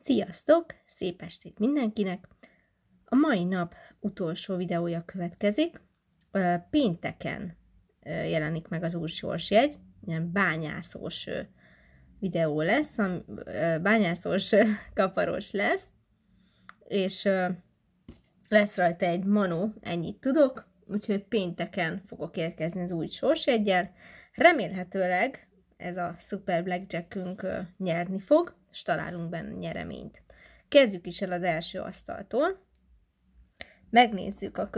Sziasztok! Szép estét mindenkinek! A mai nap utolsó videója következik. Pénteken jelenik meg az új sorsjegy, ilyen bányászós videó lesz, bányászós kaparós lesz, és lesz rajta egy manó, ennyit tudok, úgyhogy pénteken fogok érkezni az új sorsjeggyel. Remélhetőleg ez a Super Blackjackünk nyerni fog, és találunk benne nyereményt. Kezdjük is el az első asztaltól. Megnézzük a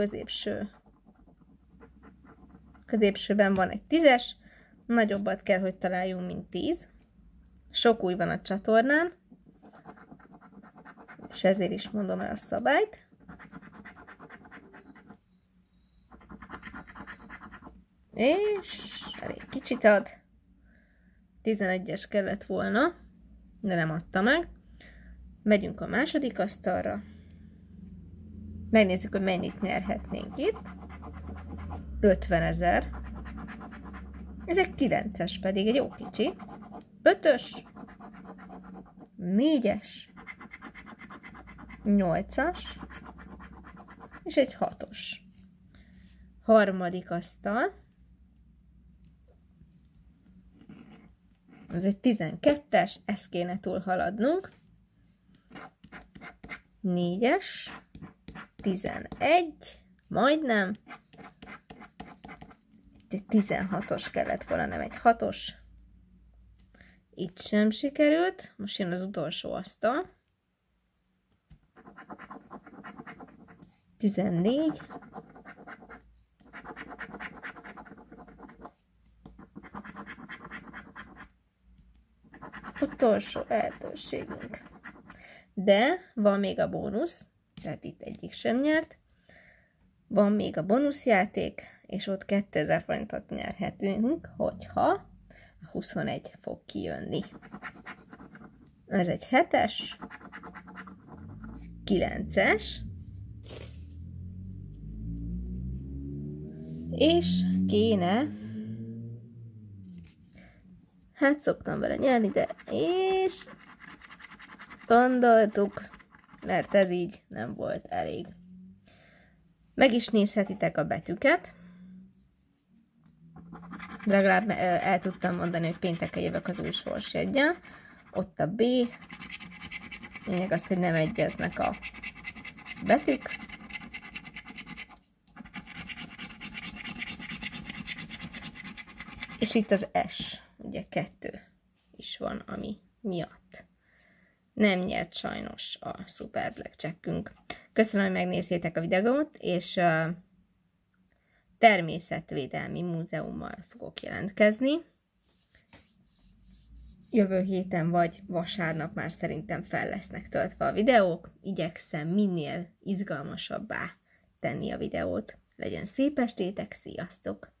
középsőben van egy 10-es, nagyobbat kell, hogy találjunk, mint 10. Sok új van a csatornán, és ezért is mondom el a szabályt. És elég kicsit ad. 11-es kellett volna, de nem adta meg. Megyünk a második asztalra. Megnézzük, hogy mennyit nyerhetnénk itt. 50 000. Ez egy 9-es, pedig egy jó kicsi. 5-ös. 4-es. 8-as. És egy 6-os. Harmadik asztal. Ez egy 12-es, ezt kéne túl haladnunk. 4-es, 11, majdnem. Itt egy 16-os kellett volna, nem egy 6-os. Itt sem sikerült. Most jön az utolsó asztal. 14. Utolsó lehetőségünk. De van még a bónusz, tehát itt egyik sem nyert. Van még a bónuszjáték, és ott 2000 forintot nyerhetünk, hogyha a 21 fog kijönni. Ez egy 7-es, 9-es, és kéne, hát szoktam vele nyerni, de és gondoltuk, mert ez így nem volt elég. Meg is nézhetitek a betűket. Legalább el tudtam mondani, hogy pénteken jövök az új sorsjeggyel. Ott a B. Lényeg az, hogy nem egyeznek a betűk. És itt az S. Ugye 2 is van, ami miatt nem nyert sajnos a Super Blackjackünk. Köszönöm, hogy megnéztétek a videót, és természetvédelmi múzeummal fogok jelentkezni. Jövő héten vagy vasárnap már szerintem fel lesznek töltve a videók. Igyekszem minél izgalmasabbá tenni a videót. Legyen szép estétek, sziasztok!